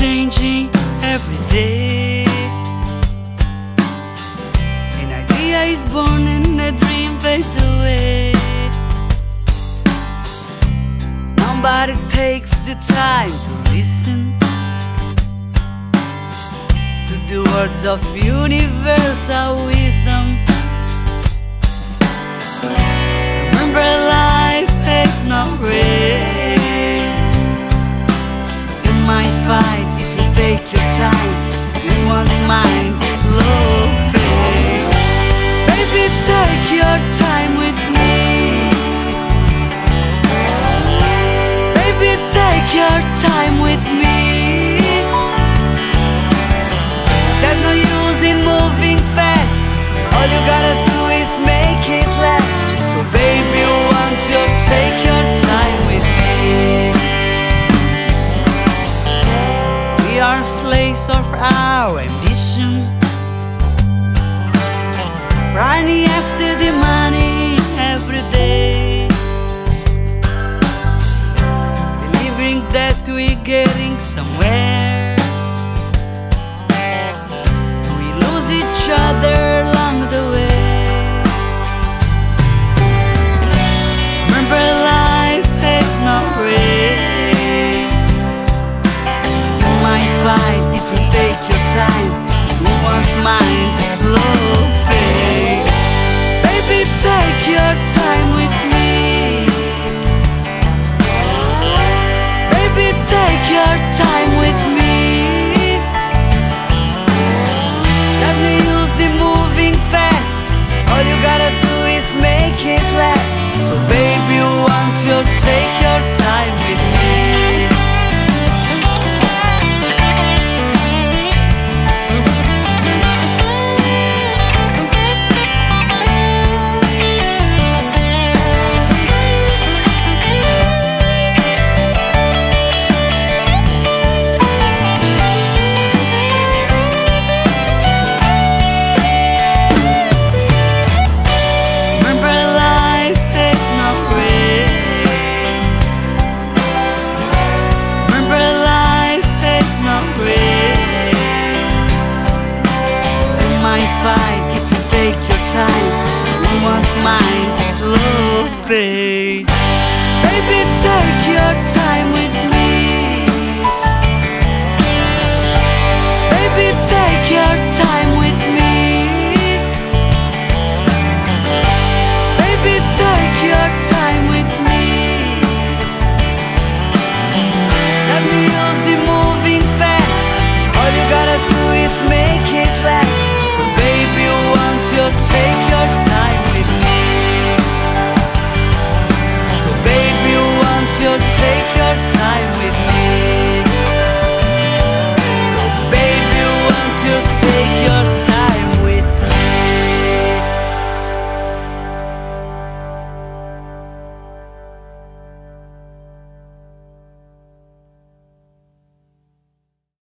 changing every day. An idea is born and a dream fades away. Nobody takes the time to listen to the words of universal wisdom. Remember, life has no race. You might fight if you take your time. You won't mind the slow pace. Baby, take your time with me. Baby, take your time with me. There's no use in moving fast. All you gotta do is make it last. So baby, won't you take your time with me? We are slaves of our ambition, running after the money every day, believing that we're getting somewhere. We lose each other along the way. Remember, life has no race. You might fight if you take your time. You won't mind the slow pace. Baby, take your time with me. Baby, take your time with me. There's no use in moving fast. All you gotta do is make it last. So baby, won't you take your time with me? Fight if you take your time. You won't mind the slow pace.